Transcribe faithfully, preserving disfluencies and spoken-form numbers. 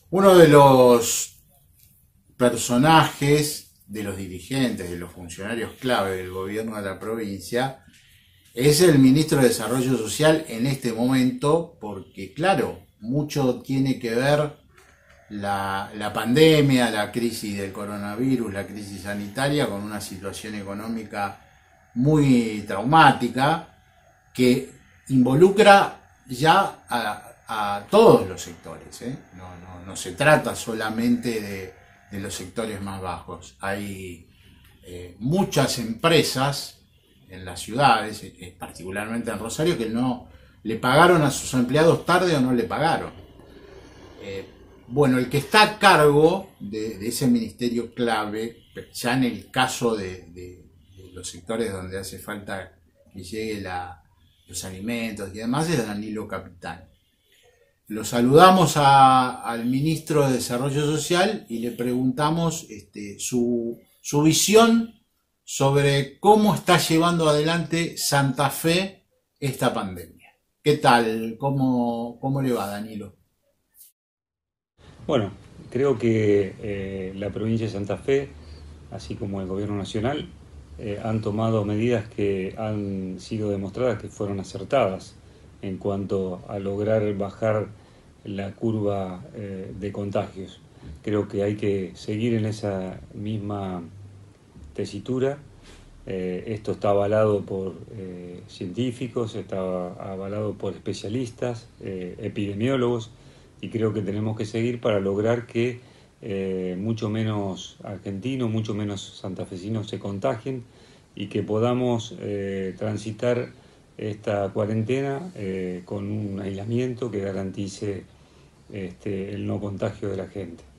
Uno de los personajes, de los dirigentes, de los funcionarios clave del gobierno de la provincia, es el ministro de Desarrollo Social en este momento, porque claro, mucho tiene que ver la, la pandemia, la crisis del coronavirus, la crisis sanitaria, con una situación económica muy traumática que involucra ya a, a todos los sectores, ¿eh? No, no, no se trata solamente de, de los sectores más bajos. Hay eh, muchas empresas en las ciudades, eh, particularmente en Rosario, que no le pagaron a sus empleados tarde o no le pagaron. Eh, bueno, el que está a cargo de, de ese ministerio clave, ya en el caso de, de, de los sectores donde hace falta que llegue la, los alimentos y demás, es Danilo Capitán. Lo saludamos a, al ministro de Desarrollo Social y le preguntamos este, su, su visión sobre cómo está llevando adelante Santa Fe esta pandemia. ¿Qué tal? ¿Cómo, cómo le va, Danilo? Bueno, creo que eh, la provincia de Santa Fe, así como el gobierno nacional, eh, han tomado medidas que han sido demostradas que fueron acertadas en cuanto a lograr bajar la curva eh, de contagios. Creo que hay que seguir en esa misma tesitura. Eh, esto está avalado por eh, científicos, está avalado por especialistas, eh, epidemiólogos, y creo que tenemos que seguir para lograr que eh, mucho menos argentinos, mucho menos santafesinos se contagien y que podamos eh, transitar esta cuarentena eh, con un aislamiento que garantice este, el no contagio de la gente.